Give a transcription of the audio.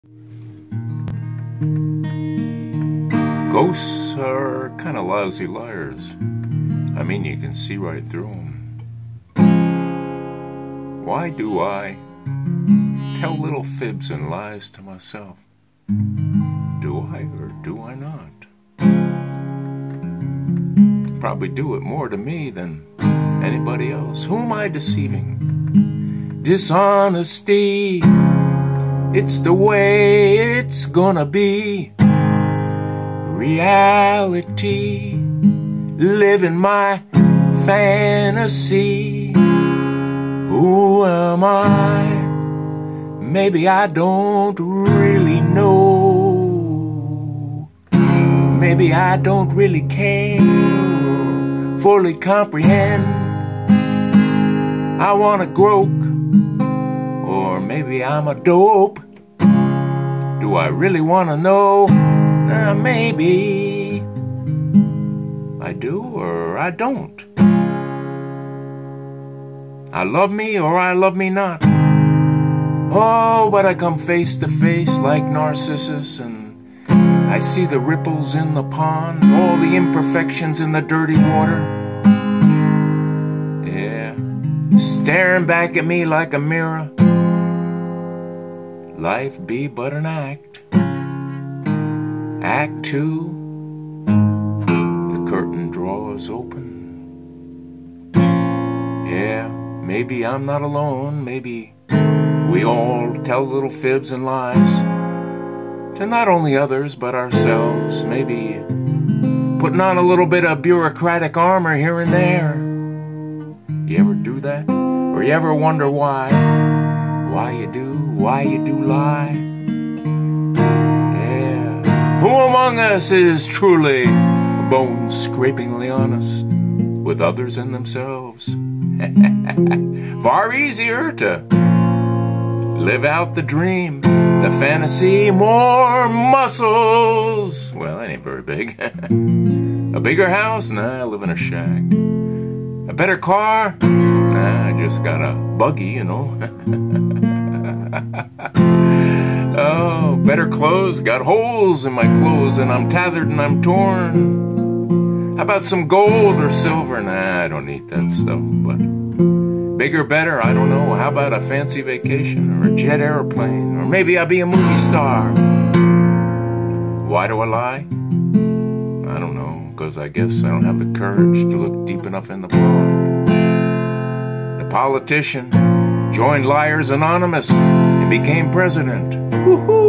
Ghosts are kind of lousy liars. I mean, you can see right through them. Why do I tell little fibs and lies to myself? Do I or do I not? Probably do it more to me than anybody else. Who am I deceiving? Dishonesty, it's the way it's gonna be. Reality, living my fantasy. Who am I? Maybe I don't really know. Maybe I don't really care, fully comprehend. I wanna grope, or maybe I'm a dope. Do I really wanna know? Maybe I do or I don't. I love me or I love me not. Oh, but I come face to face like Narcissus, and I see the ripples in the pond, all the imperfections in the dirty water. Yeah, staring back at me like a mirror. Life be but an act. Act 2, the curtain draws open. Yeah, maybe I'm not alone. Maybe we all tell little fibs and lies to not only others but ourselves. Maybe putting on a little bit of bureaucratic armor here and there. You ever do that? Or you ever wonder why? Why you do lie? Who among us is truly bone-scrapingly honest with others and themselves? Far easier to live out the dream, the fantasy, more muscles. Well, that ain't very big. A bigger house? Nah, I live in a shack. A better car? Nah, I just got a buggy, you know. Oh, better clothes, got holes in my clothes and I'm tethered and I'm torn. How about some gold or silver? Nah, I don't need that stuff, but bigger, better, I don't know. How about a fancy vacation or a jet airplane? Or maybe I'll be a movie star. Why do I lie? I don't know, because I guess I don't have the courage to look deep enough in the pond. The politician joined Liars Anonymous and became president. Woo-hoo!